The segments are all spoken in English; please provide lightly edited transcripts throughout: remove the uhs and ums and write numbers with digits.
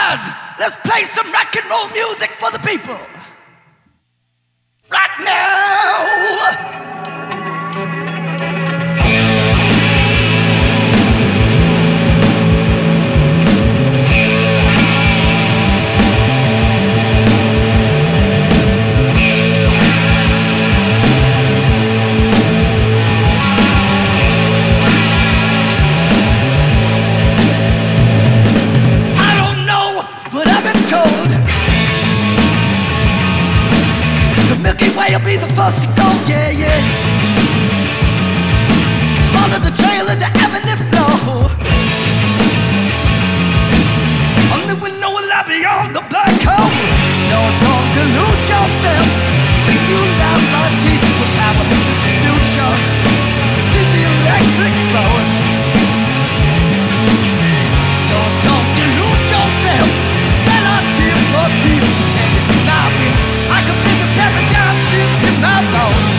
Let's play some rock and roll music for the people. Right now. Milky Way will be the first to go, yeah, yeah. Follow the trail of the ebb and the flow. Only we know we'll lie beyond the black hole. No, don't delude yourself. Sing you loud, my teeth will power into the future. To see the electric flowing. No, don't delude yourself. Melody for teeth, and it's my wind. I can feel the paradigm shift in my bones.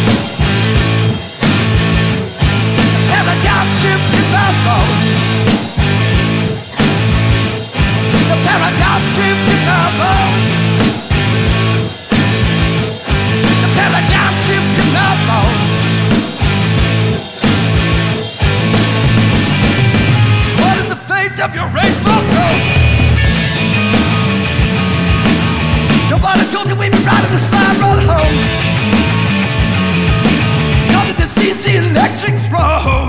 The paradigm shift in my bones. The paradigm shift in my bones. The paradigm shift in my bones. What is the fate of your rainbow tone? Nobody told you we'd be riding the spiral home. Coming to see the electrics roll.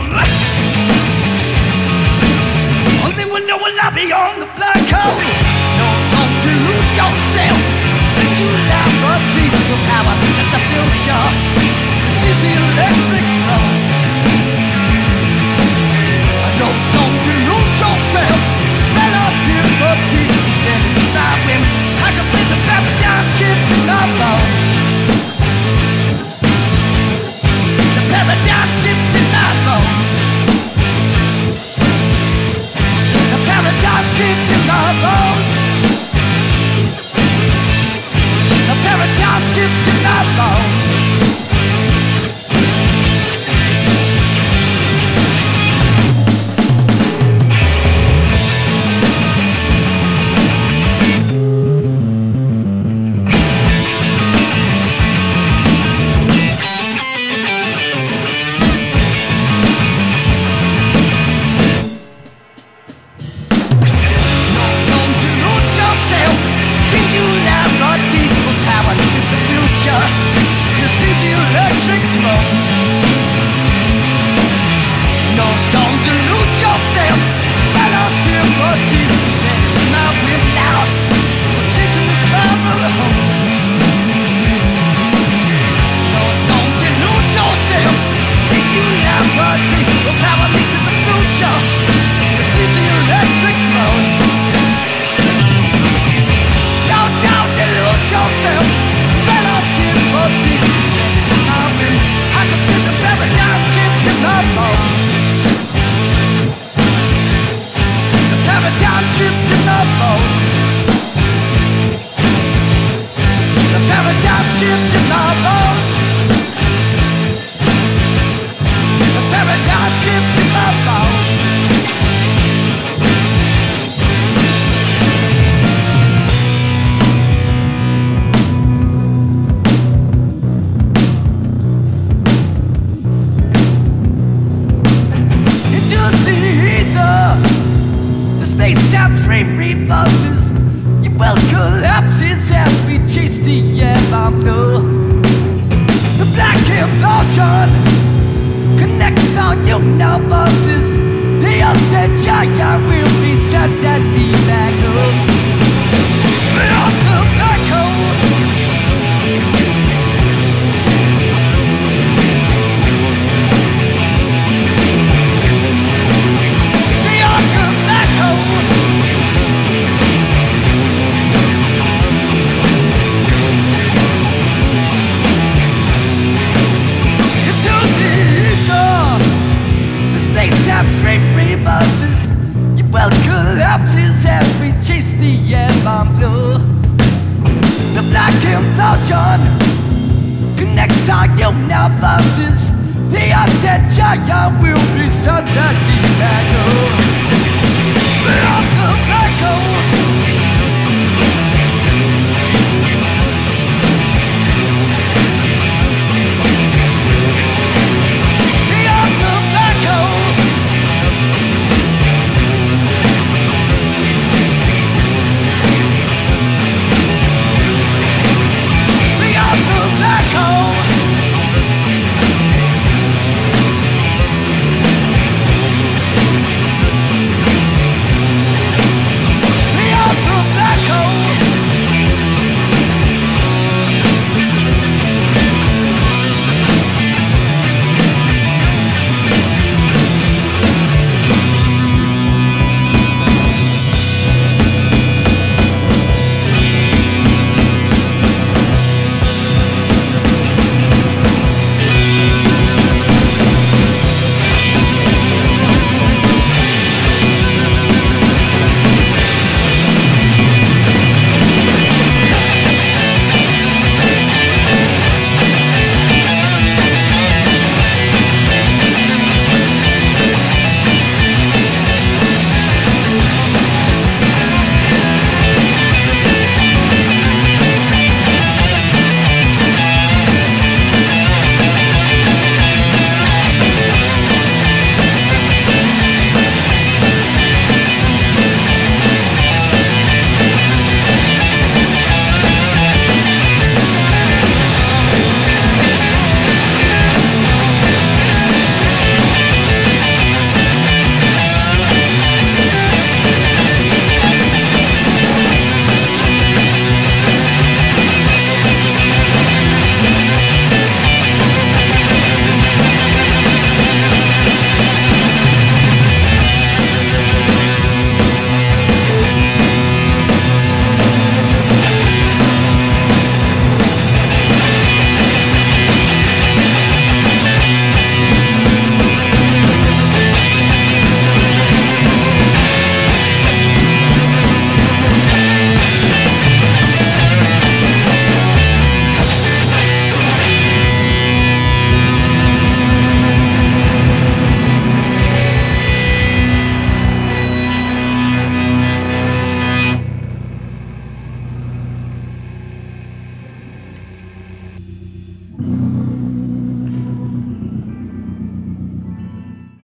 Only we know we'll lie beyond the black hole. No, don't delude yourself. Singularity will power to the future. To see the electrics roll. No, don't delude yourself. Relativity is getting to my whim. I can feel the paradigm shift in my bones. The paradigm shift in my bones. The paradigm shift in my bones. The paradigm shift in my bones. Connects our universes. The attention will be suddenly back.